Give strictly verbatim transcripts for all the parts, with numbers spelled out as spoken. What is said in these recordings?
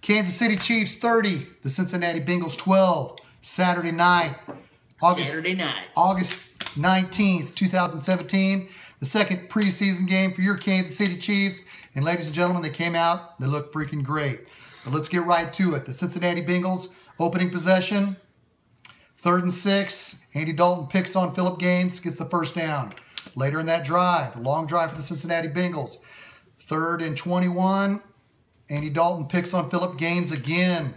Kansas City Chiefs thirty, the Cincinnati Bengals twelve. Saturday night. August, Saturday night. August nineteenth, two thousand seventeen. The second preseason game for your Kansas City Chiefs. And ladies and gentlemen, they came out. They look freaking great. But let's get right to it. The Cincinnati Bengals opening possession. Third and six. Andy Dalton picks on Phillip Gaines, gets the first down. Later in that drive, a long drive for the Cincinnati Bengals. Third and twenty-one. Andy Dalton picks on Phillip Gaines again.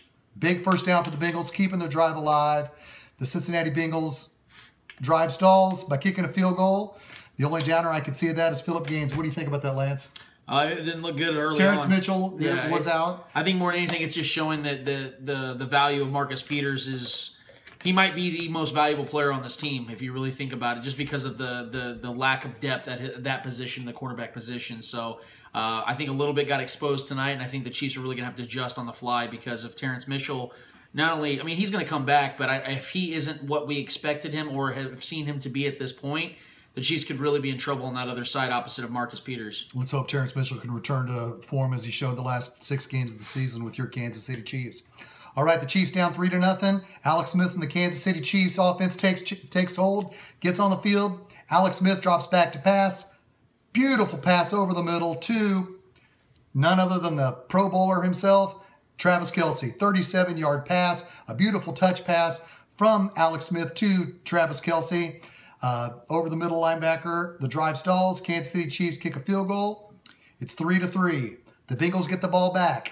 Big first down for the Bengals, keeping their drive alive. The Cincinnati Bengals drive stalls by kicking a field goal. The only downer I could see of that is Phillip Gaines. What do you think about that, Lance? Uh, it didn't look good early Terrence on. Mitchell yeah, was it, out. I think more than anything, it's just showing that the, the, the value of Marcus Peters is... He might be the most valuable player on this team, if you really think about it, just because of the the, the lack of depth at that position, the quarterback position. So uh, I think a little bit got exposed tonight, and I think the Chiefs are really going to have to adjust on the fly because of Terrence Mitchell. Not only, I mean, he's going to come back, but I, if he isn't what we expected him or have seen him to be at this point, the Chiefs could really be in trouble on that other side opposite of Marcus Peters. Let's hope Terrence Mitchell can return to form as he showed the last six games of the season with your Kansas City Chiefs. All right, the Chiefs down three to nothing. Alex Smith and the Kansas City Chiefs offense takes takes hold, gets on the field. Alex Smith drops back to pass. Beautiful pass over the middle to none other than the Pro Bowler himself, Travis Kelce. thirty-seven yard pass, a beautiful touch pass from Alex Smith to Travis Kelce. Uh, over the middle linebacker, the drive stalls. Kansas City Chiefs kick a field goal. It's three to three. The Bengals get the ball back.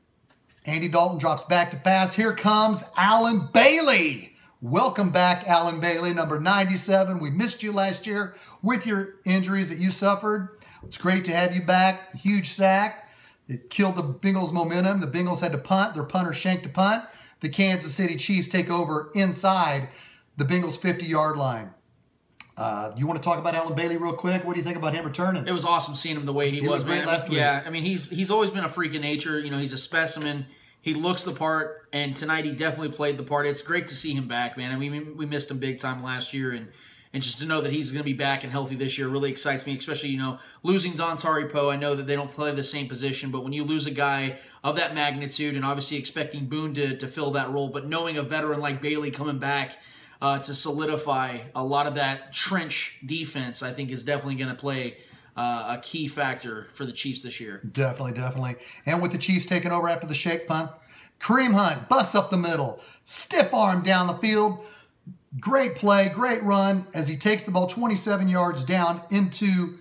Andy Dalton drops back to pass. Here comes Allen Bailey. Welcome back, Allen Bailey, number ninety-seven. We missed you last year with your injuries that you suffered. It's great to have you back. Huge sack. It killed the Bengals' momentum. The Bengals had to punt. Their punter shanked a punt. The Kansas City Chiefs take over inside the Bengals' fifty yard line. Uh, you want to talk about Allen Bailey real quick? What do you think about him returning? It was awesome seeing him the way he, he was, man. Last week. Yeah, I mean, he's he's always been a freak of nature. You know, he's a specimen. He looks the part, and tonight he definitely played the part. It's great to see him back, man. I mean, we missed him big time last year, and and just to know that he's going to be back and healthy this year really excites me, especially, you know, losing Dontari Poe. I know that they don't play the same position, but when you lose a guy of that magnitude and obviously expecting Boone to, to fill that role, but knowing a veteran like Bailey coming back Uh, to solidify a lot of that trench defense, I think is definitely going to play uh, a key factor for the Chiefs this year. Definitely, definitely. And with the Chiefs taking over after the shake punt, Kareem Hunt busts up the middle, stiff arm down the field. Great play, great run as he takes the ball twenty-seven yards down into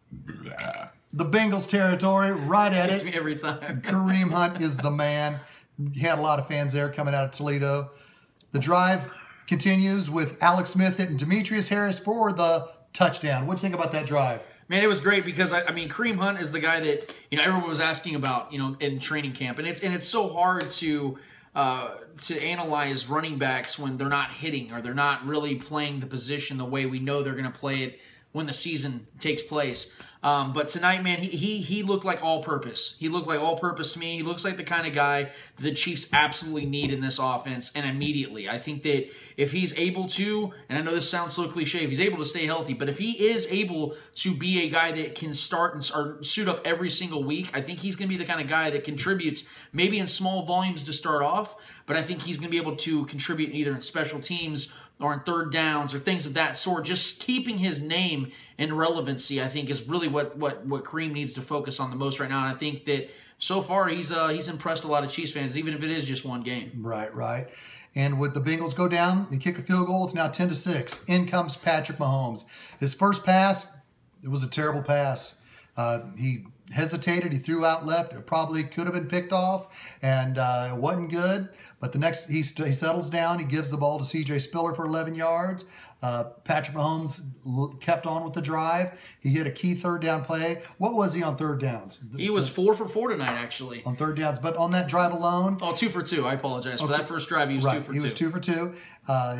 the Bengals territory, right at It's it. me every time. Kareem Hunt is the man. He had a lot of fans there coming out of Toledo. The drive continues with Alex Smith hitting Demetrius Harris for the touchdown. What do you think about that drive? Man, it was great because, I, I mean, Kareem Hunt is the guy that, you know, everyone was asking about, you know, in training camp. And it's and it's so hard to uh, to analyze running backs when they're not hitting or they're not really playing the position the way we know they're going to play it when the season takes place. Um, but tonight, man, he, he he looked like all-purpose. He looked like all-purpose to me. He looks like the kind of guy the Chiefs absolutely need in this offense, and immediately. I think that if he's able to, and I know this sounds so cliche, if he's able to stay healthy, but if he is able to be a guy that can start and or suit up every single week, I think he's going to be the kind of guy that contributes maybe in small volumes to start off, but I think he's going to be able to contribute either in special teams or in third downs or things of that sort. Just keeping his name and relevancy, I think, is really what what what Kareem needs to focus on the most right now. And I think that so far he's uh, he's impressed a lot of Chiefs fans, even if it is just one game. Right, right. And with the Bengals go down, they kick a field goal. It's now ten to six. In comes Patrick Mahomes. His first pass, it was a terrible pass. Uh, he hesitated. He threw out left. It probably could have been picked off, and uh, it wasn't good. But the next, he, he settles down. He gives the ball to C J Spiller for eleven yards. Uh, Patrick Mahomes kept on with the drive. He hit a key third down play. What was he on third downs? He was four for four tonight, actually. On third downs. But on that drive alone. Oh, two for two. I apologize. Okay. For that first drive, he was right. two for he two. He was two for two. Uh,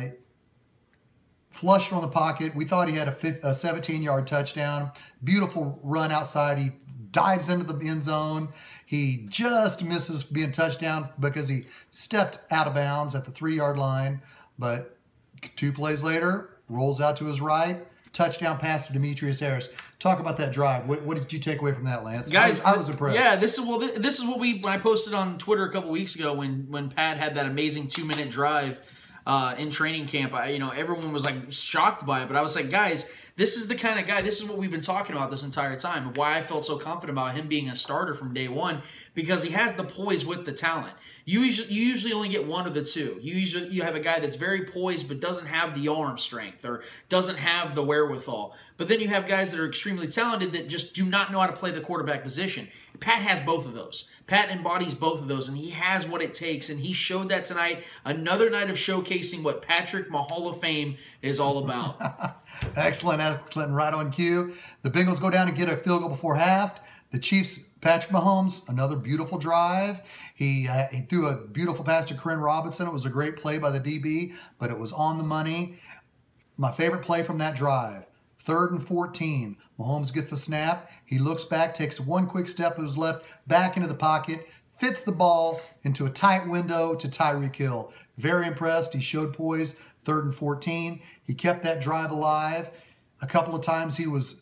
flush from the pocket. We thought he had a seventeen yard touchdown. Beautiful run outside. He dives into the end zone. He just misses being touchdown because he stepped out of bounds at the three yard line. But two plays later, rolls out to his right, touchdown pass to Demetrius Harris. Talk about that drive. What, what did you take away from that, Lance? Guys, I was, I was impressed. Yeah, this is well. This is what we when I posted on Twitter a couple weeks ago when when Pat had that amazing two minute drive uh, in training camp. I, you know, everyone was like shocked by it, but I was like, guys, this is the kind of guy. This is what we've been talking about this entire time. Why I felt so confident about him being a starter from day one, because he has the poise with the talent. You usually, you usually only get one of the two. You usually you have a guy that's very poised but doesn't have the arm strength or doesn't have the wherewithal. But then you have guys that are extremely talented that just do not know how to play the quarterback position. Pat has both of those. Pat embodies both of those, and he has what it takes, and he showed that tonight. Another night of showcasing what Patrick Mahomes Hall of Fame is all about. Excellent, excellent, right on cue. The Bengals go down and get a field goal before half. The Chiefs, Patrick Mahomes, another beautiful drive. He, uh, he threw a beautiful pass to Corinne Robinson. It was a great play by the D B, but it was on the money. My favorite play from that drive, third and fourteen. Mahomes gets the snap. He looks back, takes one quick step to his left, back into the pocket, fits the ball into a tight window to Tyreek Hill. Very impressed. He showed poise, third and fourteen. He kept that drive alive. A couple of times he was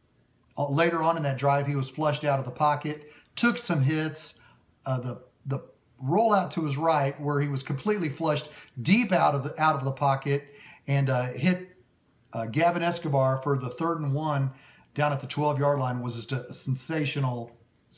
Later on in that drive, he was flushed out of the pocket, took some hits. Uh, the the rollout to his right, where he was completely flushed deep out of the out of the pocket, and uh, hit uh, Gavin Escobar for the third and one down at the twelve yard line, was just a sensational.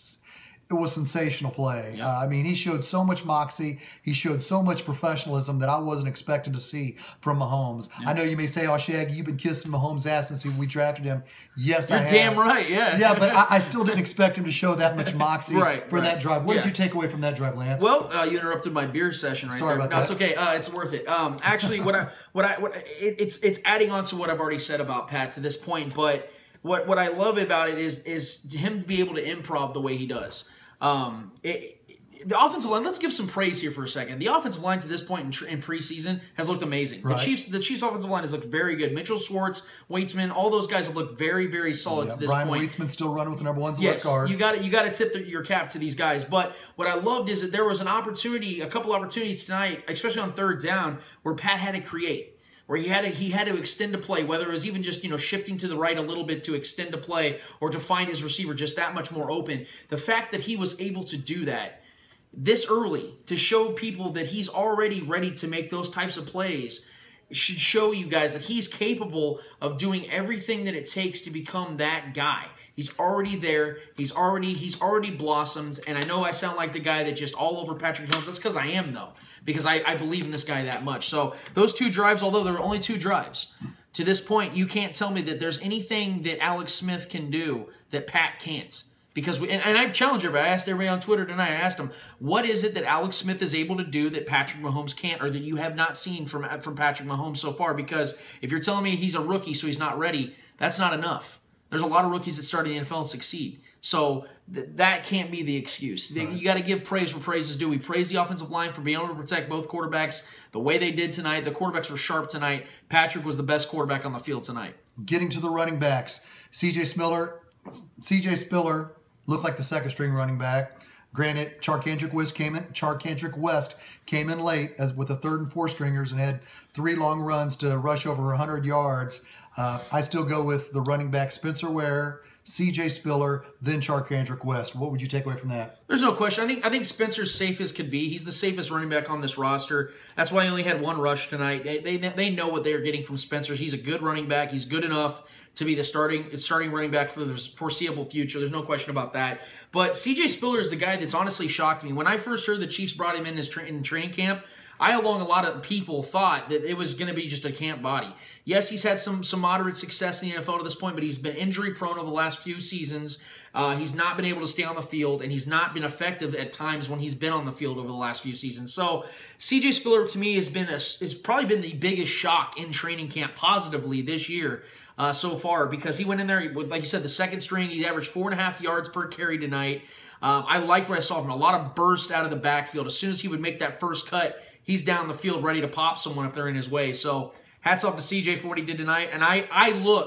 It was sensational play. Yep. Uh, I mean, he showed so much moxie. He showed so much professionalism that I wasn't expecting to see from Mahomes. Yep. I know you may say, "Oh, Shaggy, you've been kissing Mahomes' ass since we drafted him." Yes, You're I have. damn right, yeah. Yeah, but I, I still didn't expect him to show that much moxie right, for right. that drive. What yeah. did you take away from that drive, Lance? Well, uh, you interrupted my beer session right Sorry there. about no, that. it's okay. Uh, it's worth it. Um, actually, what I, what I, what it, it's, it's adding on to what I've already said about Pat to this point. But what, what I love about it is, is him to be able to improv the way he does. Um, it, it, the offensive line. Let's give some praise here for a second. The offensive line to this point in, in preseason has looked amazing. Right. The Chiefs, the Chiefs' offensive line has looked very good. Mitchell Schwartz, Weitzman, all those guys have looked very, very solid yeah, to this Brian point. Weitzman still running with the number one Yes, left guard. you got to you got to tip the, your cap to these guys. But what I loved is that there was an opportunity, a couple opportunities tonight, especially on third down, where Pat had to create. Where he had to he had to extend a play, whether it was even just you know shifting to the right a little bit to extend a play or to find his receiver just that much more open. The fact that he was able to do that this early to show people that he's already ready to make those types of plays should show you guys that he's capable of doing everything that it takes to become that guy. He's already there. He's already he's already blossomed. And I know I sound like the guy that just all over Patrick Mahomes. That's because I am, though, because I, I believe in this guy that much. So those two drives, although there were only two drives, to this point, you can't tell me that there's anything that Alex Smith can do that Pat can't. Because we, and, and I challenge everybody. I asked everybody on Twitter tonight. I asked them, what is it that Alex Smith is able to do that Patrick Mahomes can't, or that you have not seen from from Patrick Mahomes so far? Because if you're telling me he's a rookie, so he's not ready, that's not enough. There's a lot of rookies that start in the N F L and succeed. So th that can't be the excuse. Right. You got to give praise where praise is due. We praise the offensive line for being able to protect both quarterbacks the way they did tonight. The quarterbacks were sharp tonight. Patrick was the best quarterback on the field tonight. Getting to the running backs, C J Spiller, C J Spiller looked like the second string running back. Granted, Charkandrick West came in. Charkandrick West came in late as with the third and fourth stringers and had three long runs to rush over one hundred yards. Uh, I still go with the running back Spencer Ware, C J Spiller, then Charkandrick West. What would you take away from that? There's no question. I think I think Spencer's safe as could be. He's the safest running back on this roster. That's why he only had one rush tonight. They they, they know what they are getting from Spencer. He's a good running back. He's good enough to be the starting starting running back for the foreseeable future. There's no question about that. But C J Spiller is the guy that's honestly shocked me. When I first heard the Chiefs brought him in as tra in training camp, I, along a lot of people, thought that it was going to be just a camp body. Yes, he's had some some moderate success in the N F L to this point, but he's been injury-prone over the last few seasons. Uh, he's not been able to stay on the field, and he's not been effective at times when he's been on the field over the last few seasons. So C J Spiller, to me, has been a, has probably been the biggest shock in training camp positively this year uh, so far, because he went in there, with, like you said, the second string. He averaged four and a half yards per carry tonight. Um, I liked what I saw from him. A lot of burst out of the backfield. As soon as he would make that first cut, he's down the field ready to pop someone if they're in his way. So hats off to C J for what he did tonight. And I, I look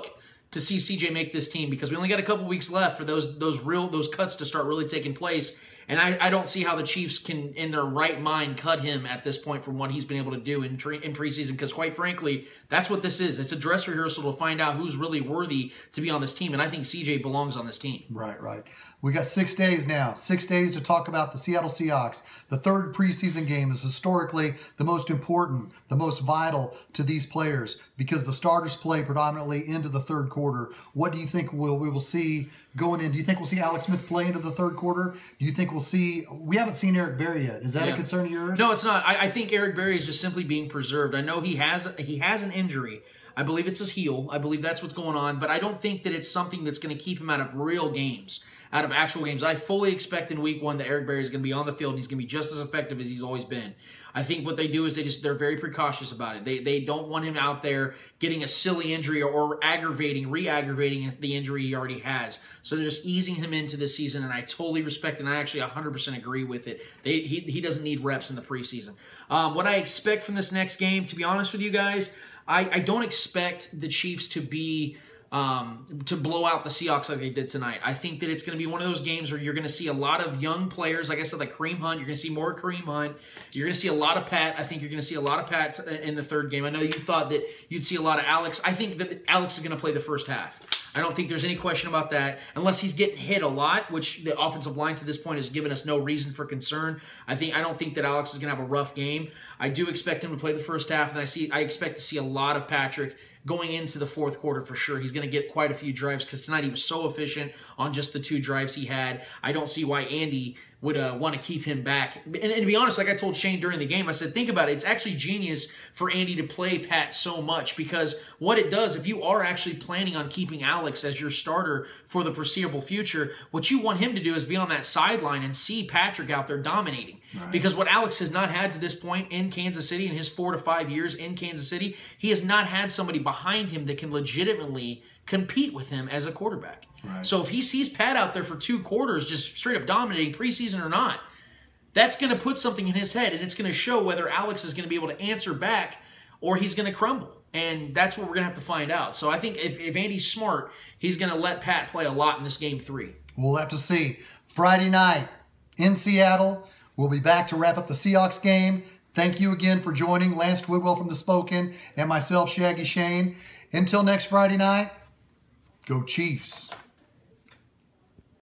to see C J make this team because we only got a couple weeks left for those those real those cuts to start really taking place. And I, I don't see how the Chiefs can, in their right mind, cut him at this point from what he's been able to do in, tre- in preseason. Because quite frankly, that's what this is. It's a dress rehearsal to find out who's really worthy to be on this team. And I think C J belongs on this team. Right, right. We got six days now. Six days to talk about the Seattle Seahawks. The third preseason game is historically the most important, the most vital to these players because the starters play predominantly into the third quarter. What do you think we'll, we will see going in? Do you think we'll see Alex Smith play into the third quarter? Do you think we'll see... We haven't seen Eric Berry yet. Is that yeah. a concern of yours? No, it's not. I, I think Eric Berry is just simply being preserved. I know he has he has an injury. I believe it's his heel. I believe that's what's going on. But I don't think that it's something that's going to keep him out of real games, out of actual games. I fully expect in week one that Eric Berry is going to be on the field and he's going to be just as effective as he's always been. I think what they do is they just they're very precautious about it. They they don't want him out there getting a silly injury or, or aggravating, re-aggravating the injury he already has. So they're just easing him into the season, and I totally respect and I actually one hundred percent agree with it. They, he he doesn't need reps in the preseason. Um, what I expect from this next game, to be honest with you guys, I, I don't expect the Chiefs to be um, to blow out the Seahawks like they did tonight. I think that it's going to be one of those games where you're going to see a lot of young players, like I said, like Kareem Hunt. You're going to see more Kareem Hunt. You're going to see a lot of Pat. I think you're going to see a lot of Pat in the third game. I know you thought that you'd see a lot of Alex. I think that Alex is going to play the first half. I don't think there's any question about that, unless he's getting hit a lot, which the offensive line to this point has given us no reason for concern. I think I don't think that Alex is going to have a rough game. I do expect him to play the first half, and I see I expect to see a lot of Patrick going into the fourth quarter for sure. He's going to get quite a few drives because tonight he was so efficient on just the two drives he had. I don't see why Andy would uh, want to keep him back. And, and to be honest, like I told Shane during the game, I said, think about it. It's actually genius for Andy to play Pat so much because what it does, if you are actually planning on keeping Alex as your starter for the foreseeable future, what you want him to do is be on that sideline and see Patrick out there dominating. Right. Because what Alex has not had to this point in Kansas City, in his four to five years in Kansas City, he has not had somebody behind him that can legitimately compete with him as a quarterback. Right. So if he sees Pat out there for two quarters just straight up dominating, preseason or not, that's going to put something in his head, and it's going to show whether Alex is going to be able to answer back or he's going to crumble. And that's what we're going to have to find out. So I think if, if Andy's smart, he's going to let Pat play a lot in this game three. We'll have to see. Friday night in Seattle. We'll be back to wrap up the Seahawks game. Thank you again for joining Lance Twidwell from The Spoken and myself, Shaggy Shane. Until next Friday night, go Chiefs.